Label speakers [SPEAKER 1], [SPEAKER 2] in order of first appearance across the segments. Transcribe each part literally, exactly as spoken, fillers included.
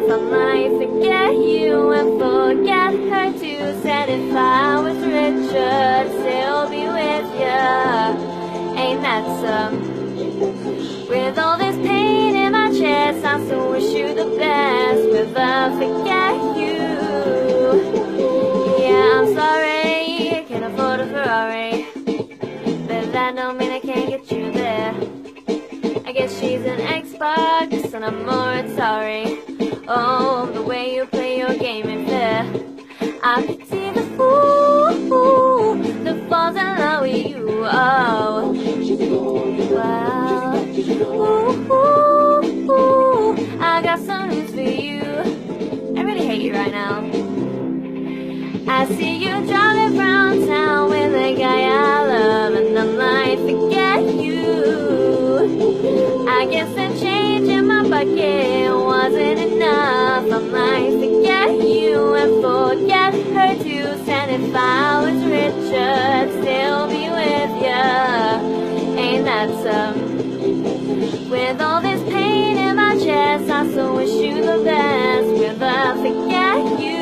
[SPEAKER 1] I might forget you and forget her too. Said if I was richer, I'd still be with ya. Ain't that some? With all this pain in my chest, I still wish you the best. Will I forget you? Yeah, I'm sorry, can't afford a Ferrari, but that don't mean I can't get you there. I guess she's an Xbox and I'm more sorry. Oh, the way you play your game ain't fair. I pity the fool that falls in love with you. Oh, wow. Ooh, ooh, ooh. I got some news for you. I really hate you right now. I see you driving around town with a guy I love, and I might forget you. I guess the change in my bucket wasn't enough. I might forget you and forget her too. Said if I was richer, I'd still be with ya. Ain't that some? With all this pain in my chest, I still wish you the best. Will I forget you?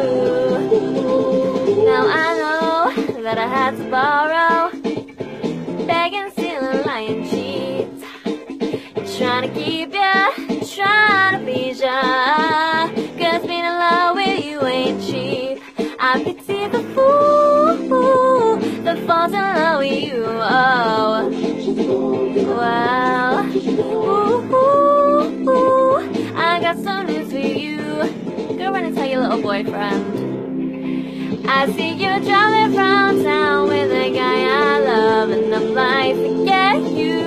[SPEAKER 1] Now I know that I had to borrow, beg and steal and lie and cheat, trying to keep ya, trying to please ya. Cause being in love with you ain't cheap. I pity the fool that falls in love with you. Oh, wow. Ooh, ooh, ooh. I got some news for you. Go run and tell your little boyfriend. I see you driving around town with a guy I love, and I might forget you.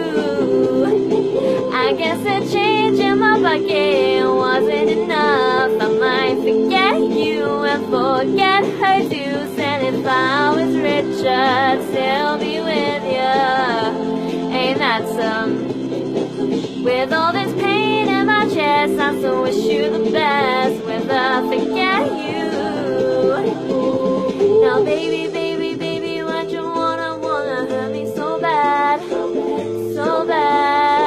[SPEAKER 1] I guess the change in my bucket wasn't enough. I might forget you and forget her too. Said if I was richer, I'd still be with ya. Ain't that some? With all this pain in my chest, I still wish you the best. Will I forget you? Now baby, baby, baby, why'd you wanna, wanna hurt me so bad, so bad?